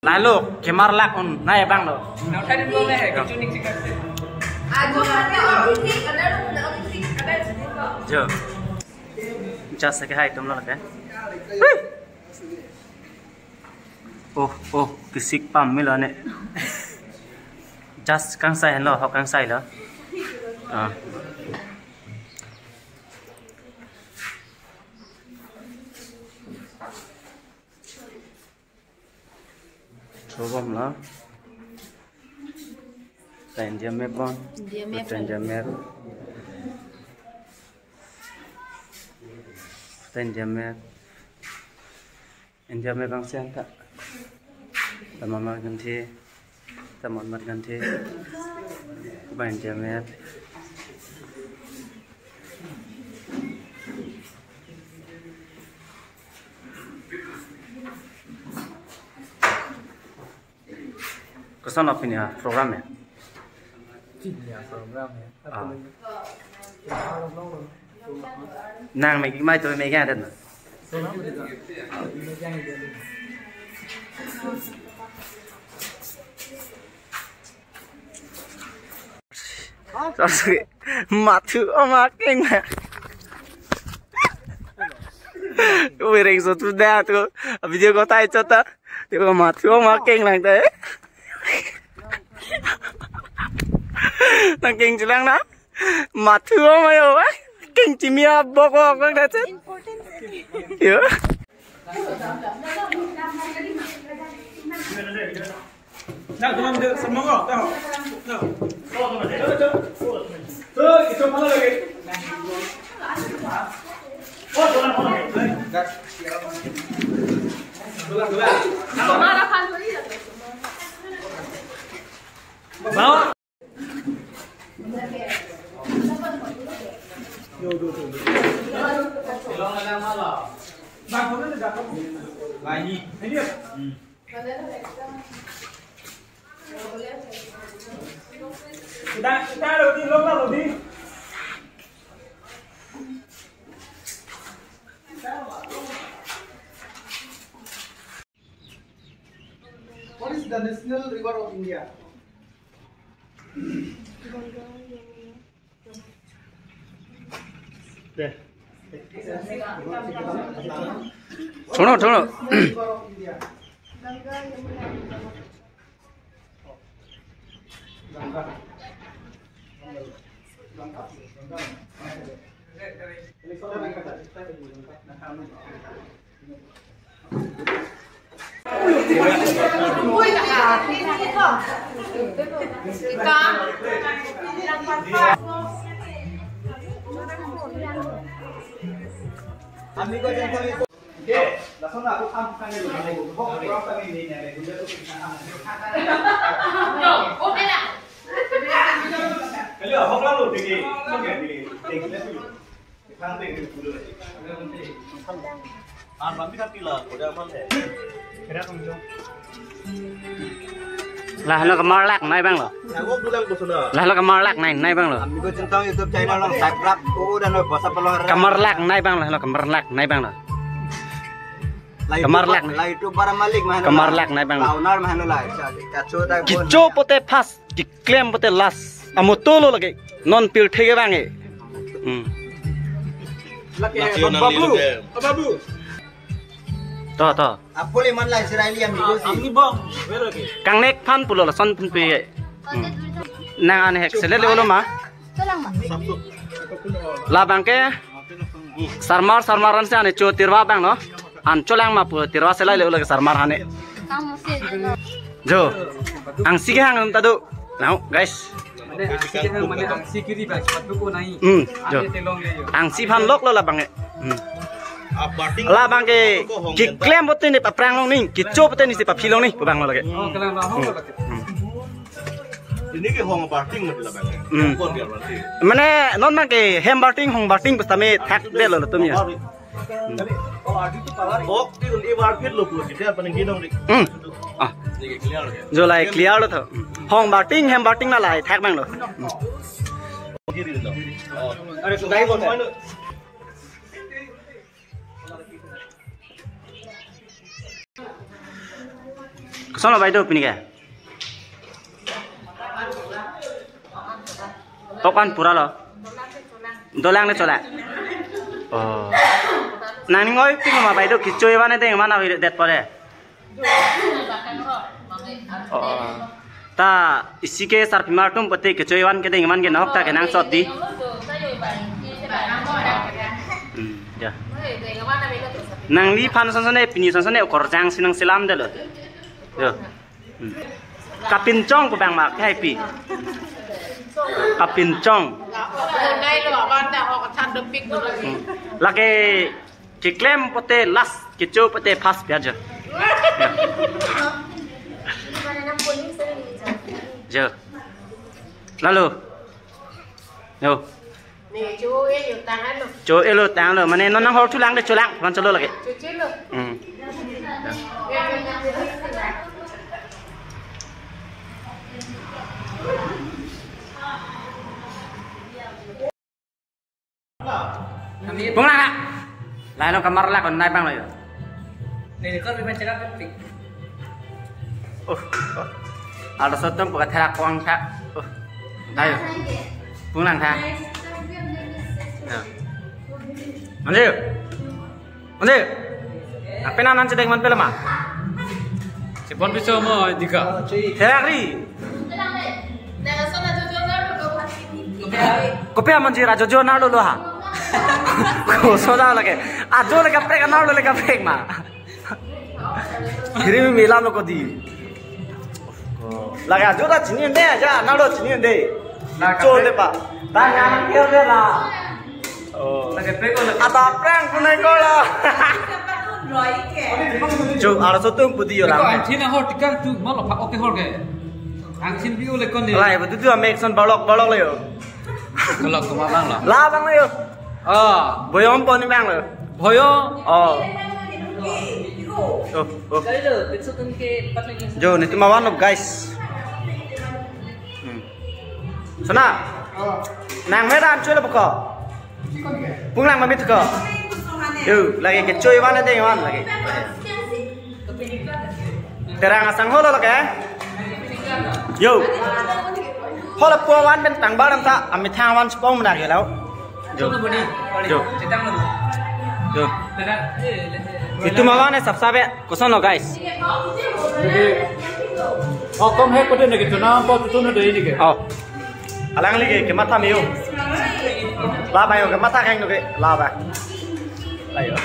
Lalu kemarlak naik bang lo. Jo, just cái hai tấm lo cái. Oh, kisik pam mới lo nè. Just căng say lo, học căng say lo. Coba lah, lain jam bon, lain jam bang siang tak, teman ganti, teman ganti, lain jam Kesan apa ini ya programnya? Nàng mày mai tôi mày nghe được nè. Sorry, mặt thứ mà kinh nè. Tôi rình số tôi đa tôi video có tay cho ta, thì có mặt thứ mà kinh này thế. Nang kinh chỉ lang đó mặt thương mày ơi kinh chỉ mía bọc bọc cái đấy chứ hiểu nào tụi mình được sắm món rồi tao cái số bao lagi bawa bang có rất là đặc bài gì thấy chưa ta đầu tiên lúc đầu tiên What is the national river of India? छोड़ो Amigo jangan itu. Oke, langsung aku tampilkan dulu. Kok berapa ini nih? Udah tuh kita oke dah. Kalau hok lalu tinggi, tinggi dulu. Kan tinggi dulu. Bambi kan pila, udah aman deh. Kira kamu dong. Lah nó có marlak này bang lo. Lah nó có marlak này bang lo. Amigo centang YouTube channel lo subscribe udah no bahasa pelor. Kamarlak này bang lo, kamarlak này bang lo. Kamarlak. Lah itu para malik mah. Kamarlak này bang lo. Launar mah no lah. Kacu dah pun. Kico pote pas, diklaim pote las. Amotolo lagi. Non pil thege bang e. Babu. Toh. Apa le man lah Israeli amigo sih. Ini bang, kang nek pan pulo la son pun pe. Nang ane hek sele le ulo ma. La bang ke sarmaran se ane cho tirwa bang no. An cholang ma pu tirwa se la le ulo ke sarmar hane. Jo. Ang sige hang tadu. Now guys. Jo. Ang si pan lok lo la bang e. Lah bang ke kiklaim bote ni paprang long ning kico bote ni si papilong ni bang lo lagi. Ini ke hong barting mati lah bang. Kon biar berarti. Mana non bang ke hem barting hong barting bestame thak de lo tu ya. Oh, ti undi bar fit lo pun kita paling ginong ni. Ini clear lo. Jo lai clear lo tho. Hong barting hem barting la lai thak bang lo. Kiri lo. Ada sungai bon. Sono bai do pini ke. Tokan pura lo. Dolang le chola. Oh. Nani ngoi ping ma bai do kichoi wane deng mana wi det pare. Oh. Ta isi ke sar pimar tum pate kichoi wan ke deng man ke nok ta ke nang sot di. Ya. Nang li pan san san ne pini san san ne kor jang sinang silam de lo. Yo. Kapin chong ko bang mak hai pi. Kapin chong. Lagi kiklem pote las kicu pote pas biaja. Jo. Lalu. Yo. Chú elo tang lo mane non nang hor thulang de chulang man chalo lagi. Bung lang. Lai no kamar la kon nai bang lo yo. Ni ko bi baca kan pik. Ada sotom ko thara kwang tha. Dai. Bung lang tha. Mandir. Mandir. Apa nan sedeng man pela ma? Sipon bisa mo dika. Therakri. Kopi manjir ajo jo na lo ha. Ko soda lage. Ajo le kapre ka na lo le kapre ma. Kiri mi mila lo ko di. Lage ajo da chini de ja na lo chini de. Jo de pa. Ta nya na kyo de la. Oh. Ada prank punai kola. Cuk, ada sotung putih yo lang. Ko thina hor tikang tu malo pa oke hor ge. Ang sin biu le kon ni. Lai betu tu make son balok le yo. Balok ko ma bang la. La bang le yo. Boyong pon ni bang le. Boyo. Jo, ni tu mawan of guys. Sana. Nang medan cuy le buka. Pulang mami tu kau. Yo, lagi kecoy mana deh wan lagi. Terang asang holo lagi. Yo. Holo puawan ben tang barang tak. Amit tawan sepong mana ke lau. Jo. Jo. Jo. Itu mawan sabsabe kosan lo guys. Oh, kom he ko de ne ke tu na po tu na de ni ke. Oh. Alang lagi ke mata miu. Laba yo ke mata kang no ke laba. Ayo.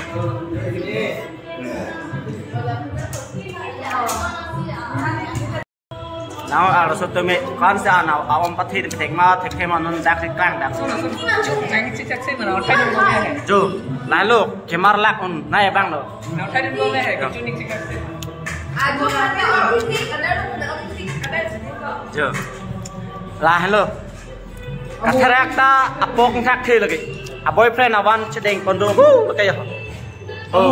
Now ada soto me kan sa na awam pathi de thek ma thek ma non jak thek kang dak. Jang ci tak se ma na thai no me he. Jo, lalu kemar lak un na ya bang lo. Na thai no me he ke tu ni ci ka se. Jo. Lah hello. Katharak ta apok thak thi lagi. A boyfriend awan chedeng pondom pakai ya. Oh.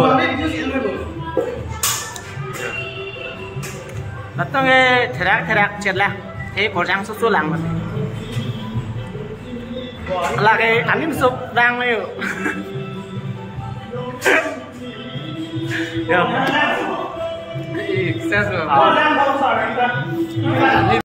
Natang therak chetla. Thế có răng số lằng mà. Là cái anh sụp răng này. Được. Successful.